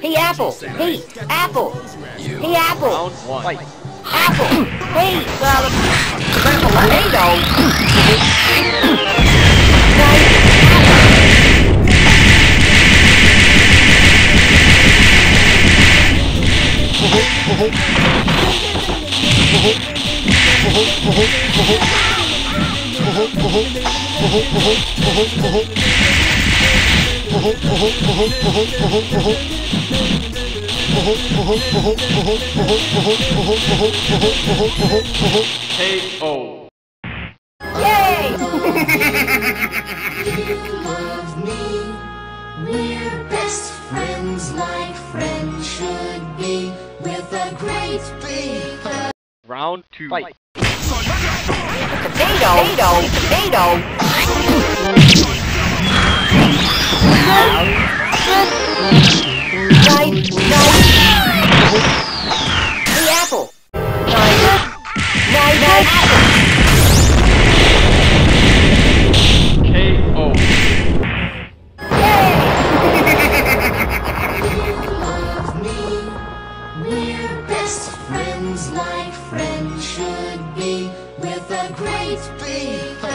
Hey, Apple! Hey, Apple! Hey, Apple! Round one. Fight. Apple! Hey, tomato! KO. Yay! Love me, we're best friends like friends should be, with a great big hug. Round two. Fight. Tomato! Hey, Apple! KO. Love me, we're best friends like friends should be, with a great big hug.